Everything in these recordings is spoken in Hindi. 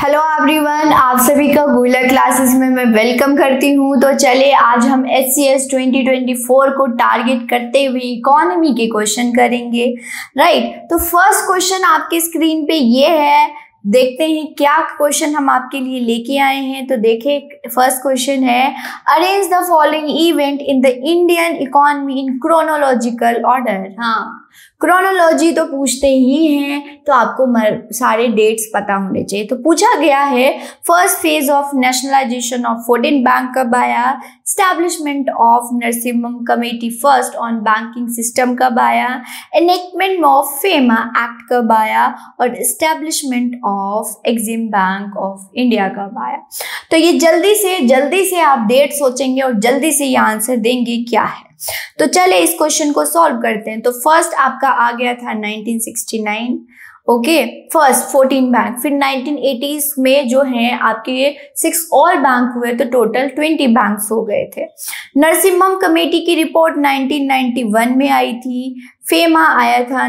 हेलो एवरीवन, आप सभी का गूगल क्लासेस में मैं वेलकम करती हूँ। तो चलिए आज हम SCS 2024 को टारगेट करते हुए इकोनॉमी के क्वेश्चन करेंगे। राइट, तो फर्स्ट क्वेश्चन आपके स्क्रीन पे ये है, देखते हैं क्या क्वेश्चन हम आपके लिए लेके आए हैं। तो देखिए फर्स्ट क्वेश्चन है, arrange the following event in the Indian economy in chronological order. हाँ, क्रोनोलॉजी तो पूछते ही हैं, तो आपको सारे डेट्स पता होने चाहिए। तो पूछा गया है first phase of nationalisation of 14 bank कब आया, establishment of Narasimham committee first on banking system कब आया, एनेक्टमेंट ऑफ फेमा एक्ट कब आया और establishment of EXIM bank of India कब आया। तो ये जल्दी से आप डेट सोचेंगे और जल्दी से ये आंसर देंगे क्या है। तो चले इस क्वेश्चन को सॉल्व करते हैं। तो फर्स्ट आपका आ गया था 1969, ओके, फर्स्ट 14 बैंक, फिर 1980s में जो है आपके 6 और बैंक हुए, तो टोटल 20 बैंक्स हो गए थे। नरसिम्हम कमेटी की रिपोर्ट 1991 में आई थी, फेमा आया था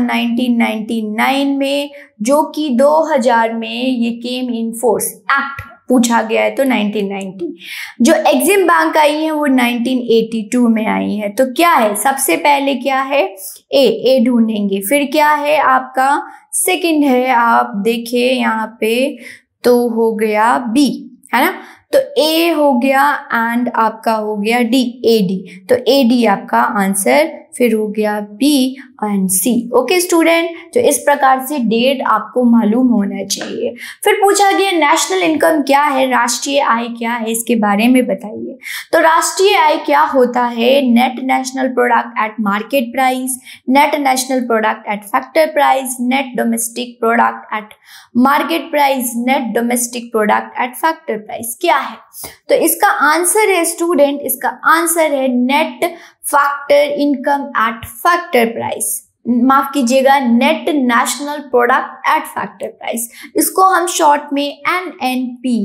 1999 में, जो कि 2000 में ये केम इन फोर्स, एक्ट पूछा गया है तो 1990। जो एग्जिम बैंक आई है वो 1982 में आई है। तो क्या है, सबसे पहले क्या है, ए ढूंढेंगे, फिर क्या है आपका सेकंड है, आप देखिए यहाँ पे तो हो गया बी, है ना। तो ए हो गया एंड आपका हो गया डी, AD, तो AD आपका आंसर, फिर हो गया B and C. Okay student, तो इस प्रकार से डेट आपको मालूम होना चाहिए। फिर पूछा गया नेशनल इनकम क्या है, राष्ट्रीय आय क्या है, इसके बारे में बताइए। तो राष्ट्रीय आय क्या होता है, net national product at market price, net national product at factor price, net domestic product at market price, net domestic product at factor price. क्या है, तो इसका आंसर है स्टूडेंट, इसका आंसर है net factor income at factor price, माफ कीजिएगा net national product at factor price. इसको हम शॉर्ट में NNP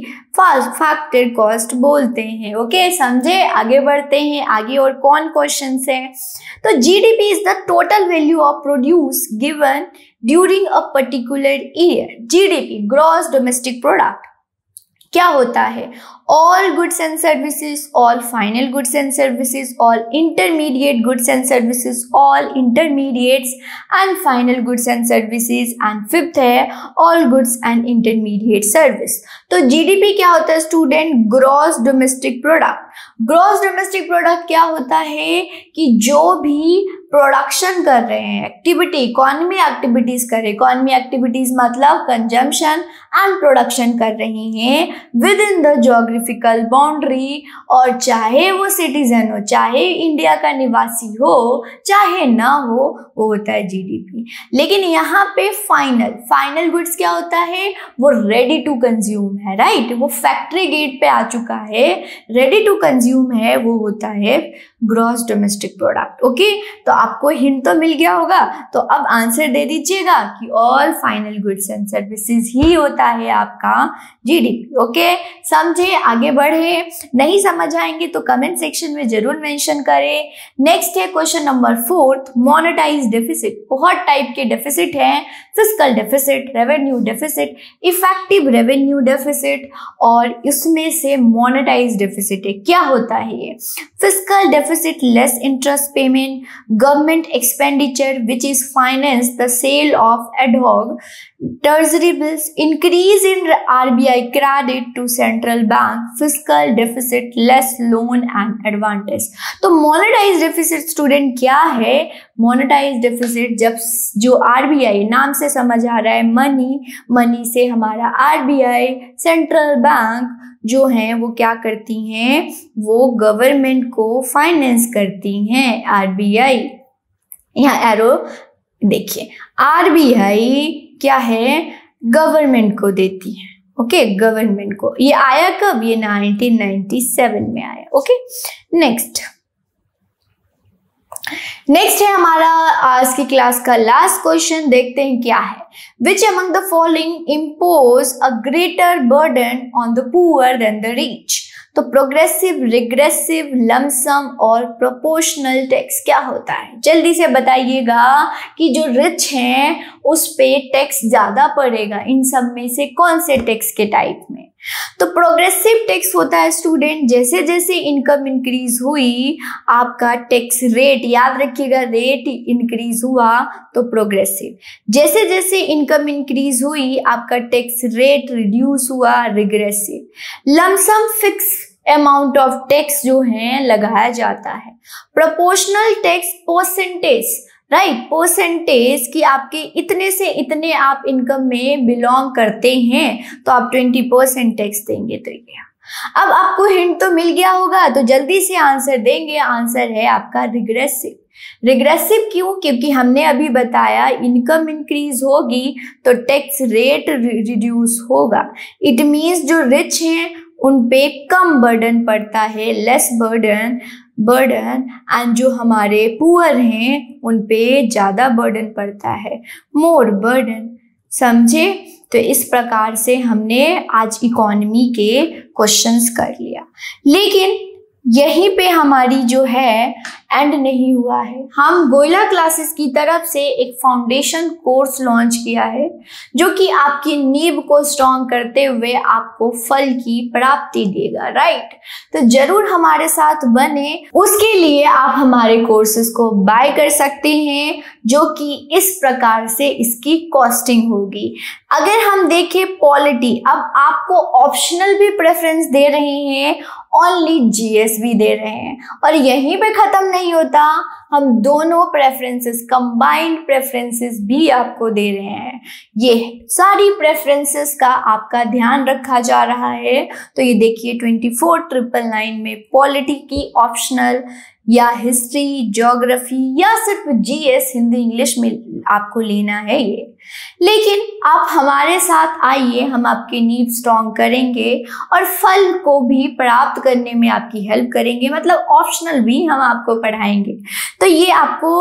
फैक्टर कॉस्ट बोलते हैं। ओके, समझे, आगे बढ़ते हैं। आगे और कौन क्वेश्चंस है, तो GDP is the total value of produce given during a particular year. GDP gross domestic product क्या होता है, all goods and services, all final goods and services, all intermediate goods and services, all intermediates and final goods and services, and fifth है all goods and intermediate service. तो GDP क्या होता है student, gross domestic product. Gross domestic product क्या होता है कि जो भी प्रोडक्शन कर रहे हैं, एक्टिविटी, इकोनॉमी एक्टिविटीज कर रहे हैं, इकोनॉमी एक्टिविटीज मतलब कंजम्पशन एंड प्रोडक्शन कर रही हैं within the geographical boundary, और चाहे वो सिटीजन हो, चाहे इंडिया का निवासी हो, चाहे ना हो, वो होता है GDP। लेकिन यहाँ पे फाइनल गुड्स क्या होता है, वो रेडी टू कंज्यूम है। राइट, वो फैक्ट्री गेट पे आ चुका है, रेडी टू कंज्यूम है, वो होता है ग्रॉस डोमेस्टिक प्रोडक्ट। ओके, तो आपको हिंट तो मिल गया होगा। तो अब आंसर दे दीजिएगा कि all final goods and services ही होता है आपका GDP। ओके, समझे, आगे बढ़े, नहीं समझ आएंगे तो कमेंट सेक्शन में जरूर मेंशन करें। नेक्स्ट है क्वेश्चन नंबर 4, मोनेटाइज डेफिसिट। बहुत टाइप के डेफिसिट हैं, fiscal deficit, revenue deficit, effective revenue deficit, और इसमें से मोनेटाइज डेफिसिट है। क्या होता है ये, fiscal deficit less interest payment, government expenditure which is finance the sale of ad hoc treasury bills, increase in RBI credit to central bank, fiscal deficit, less loan and advantage। तो monetized deficit स्टूडेंट क्या है, monetized deficit जब जो RBI नाम से समझ आ रहा है, मनी से हमारा RBI सेंट्रल बैंक जो हैं वो क्या करती हैं, वो गवर्नमेंट को फाइनेंस करती हैं। RBI, यहाँ एरो देखिए, RBI क्या है, गवर्नमेंट को देती है। ओके, गवर्नमेंट को। ये आया कब, ये 1997 में आया। ओके, नेक्स्ट है हमारा आज की क्लास का लास्ट क्वेश्चन, देखते हैं क्या है। Which among the following impose a greater burden on the poor than the rich? तो प्रोग्रेसिव, रिग्रेसिव, लमसम और प्रोपोर्शनल टैक्स क्या होता है? जल्दी से बताइएगा कि जो रिच हैं उस पे टैक्स ज़्यादा पड़ेगा, इन सब में से कौन से टैक्स के टाइप में? तो प्रोग्रेसिव टैक्स होता है स्टूडेंट, जैसे जैसे इनकम इंक्रीज हुई आपका टैक्स रेट, याद रखिएगा रेट इंक्रीज हुआ तो प्रोग्रेसिव, जैसे जैसे इनकम इंक्रीज हुई आपका टैक्स रेट रिड्यूस हुआ regressive. Lump sum fixed amount of tax जो है लगाया जाता है। Proportional tax percentage, right, percentage कि आपके इतने से इतने आप इनकम में बिलोंग करते हैं तो आप 20% टैक्स देंगे। तो ये अब आपको हिंट तो मिल गया होगा, तो जल्दी से आंसर देंगे। आंसर है आपका रिग्रेसिव। रिग्रेसिव क्यों? क्योंकि हमने अभी बताया इनकम इंक्रीज होगी तो टैक्स रेट रिड्यूस होगा। इट मीन्स जो रिच हैं उन पे कम बर्डन पड़ता है, लेस बर्डन एंड जो हमारे पुअर हैं उन पे ज़्यादा बर्डन पड़ता है, मोर बर्डन। समझे? तो इस प्रकार से हमने आज इकोनॉमी के क्वेश्चंस कर लिया, लेकिन यहीं पे हमारी जो है एंड नहीं हुआ है। हम गोयला क्लासेस की तरफ से एक फाउंडेशन कोर्स लॉन्च किया है जो कि आपकी नींव को स्ट्रॉन्ग करते हुए आपको फल की प्राप्ति देगा, राइट। तो जरूर हमारे साथ बने, उसके लिए आप हमारे कोर्सेज को बाय कर सकते हैं, जो कि इस प्रकार से इसकी कॉस्टिंग होगी। अगर हम देखें पॉलिटी, अब आपको ऑप्शनल भी प्रेफरेंस दे रहे हैं, ओनली जीएस भी दे रहे हैं, और यहीं पे खत्म नहीं होता, हम दोनों प्रेफरेंसेस, कंबाइंड प्रेफरेंसेस भी आपको दे रहे हैं। ये सारी प्रेफरेंसेस का आपका ध्यान रखा जा रहा है। तो ये देखिए 24,999 में पॉलिटी की ऑप्शनल या हिस्ट्री, ज्योग्राफी या सिर्फ जीएस हिंदी इंग्लिश में आपको लेना है ये। लेकिन आप हमारे साथ आइए, हम आपकी नींव स्ट्रॉन्ग करेंगे और फल को भी प्राप्त करने में आपकी हेल्प करेंगे, मतलब ऑप्शनल भी हम आपको पढ़ाएंगे। तो ये आपको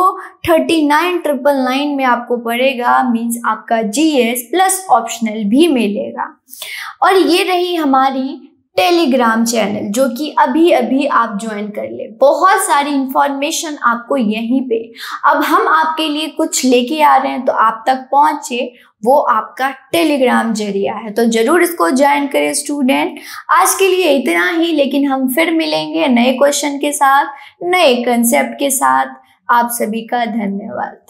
39,999 में आपको पड़ेगा, मीन्स आपका जीएस प्लस ऑप्शनल भी मिलेगा। और ये रही हमारी टेलीग्राम चैनल जो कि अभी अभी आप ज्वाइन कर ले। बहुत सारी इंफॉर्मेशन आपको यहीं पे, अब हम आपके लिए कुछ लेके आ रहे हैं तो आप तक पहुंचे, वो आपका टेलीग्राम जरिया है। तो जरूर इसको ज्वाइन करें स्टूडेंट। आज के लिए इतना ही, लेकिन हम फिर मिलेंगे नए क्वेश्चन के साथ, नए कंसेप्ट के साथ। आप सभी का धन्यवाद।